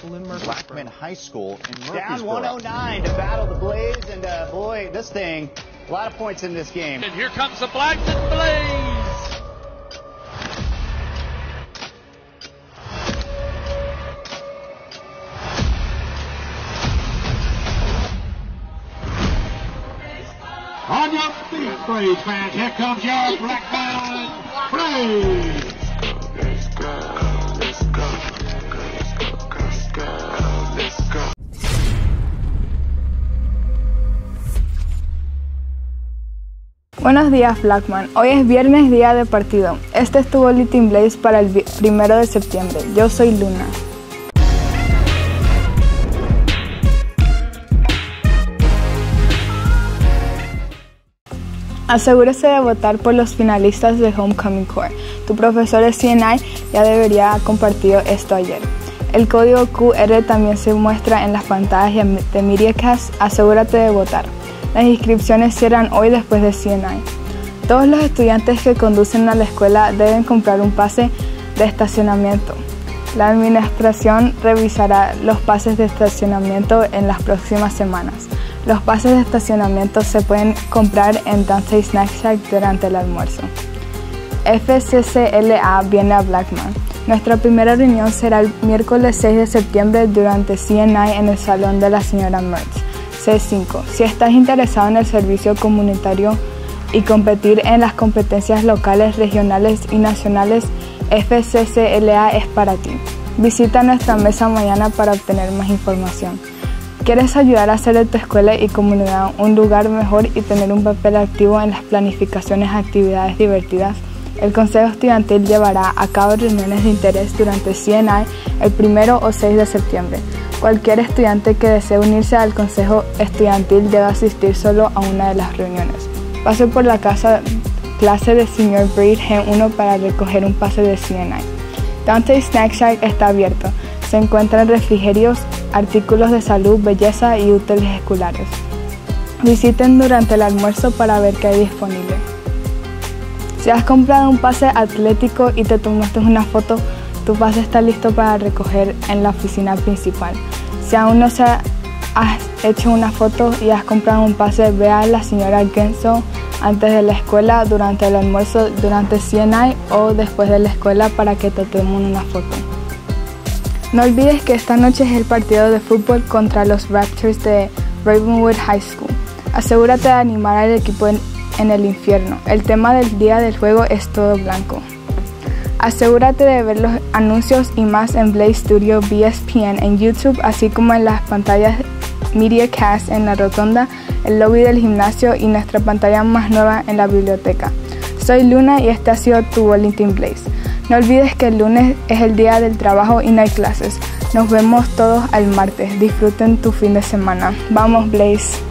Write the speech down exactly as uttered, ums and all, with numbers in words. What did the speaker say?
School in Murfreesboro. Blackman High School in Murfreesboro. Down one oh nine to battle the Blaze, and uh, boy, this thing, a lot of points in this game. And here comes the Blackman Blaze. On your feet, Blaze fans, here comes your Blackman Blaze. Let's go, let's go, let's go, let's go, let's go. Buenos días, Blackman. Hoy es viernes, día de partido. Este es tu Bulletin Blaze para el primero de septiembre. Yo soy Luna. Asegúrese de votar por los finalistas de Homecoming Core. Tu profesor de C N I ya debería haber compartido esto ayer. El código Q R también se muestra en las pantallas de MediaCast. Asegúrate de votar. Las inscripciones cierran hoy después de C N I. Todos los estudiantes que conducen a la escuela deben comprar un pase de estacionamiento. La administración revisará los pases de estacionamiento en las próximas semanas. Los pases de estacionamiento se pueden comprar en Dante Snack Shack durante el almuerzo. F C C L A viene a Blackman. Nuestra primera reunión será el miércoles seis de septiembre durante C N I en el salón de la señora Mertz, C cinco. Si estás interesado en el servicio comunitario y competir en las competencias locales, regionales y nacionales, F C C L A es para ti. Visita nuestra mesa mañana para obtener más información. ¿Quieres ayudar a hacer de tu escuela y comunidad un lugar mejor y tener un papel activo en las planificaciones de actividades divertidas? El Consejo Estudiantil llevará a cabo reuniones de interés durante C N I el primero o seis de septiembre. Cualquier estudiante que desee unirse al Consejo Estudiantil debe asistir solo a una de las reuniones. Pase por la casa clase de señor Braid G uno para recoger un pase de C N I. Dante Snack Shack está abierto. Se encuentran refrigerios, artículos de salud, belleza y útiles escolares. Visiten durante el almuerzo para ver qué hay disponible. Si has comprado un pase atlético y te tomaste una foto, tu pase está listo para recoger en la oficina principal. Si aún no se has hecho una foto y has comprado un pase, ve a la señora Genso antes de la escuela, durante el almuerzo, durante C N I o después de la escuela para que te tomen una foto. No olvides que esta noche es el partido de fútbol contra los Raptors de Ravenwood High School. Asegúrate de animar al equipo en, en el infierno. El tema del día del juego es todo blanco. Asegúrate de ver los anuncios y más en Blaze Studio B S P N en YouTube, así como en las pantallas MediaCast en la rotonda, el lobby del gimnasio y nuestra pantalla más nueva en la biblioteca. Soy Luna y este ha sido tu Bulletin Blaze. No olvides que el lunes es el día del trabajo y no hay clases. Nos vemos todos el martes. Disfruten tu fin de semana. ¡Vamos, Blaze!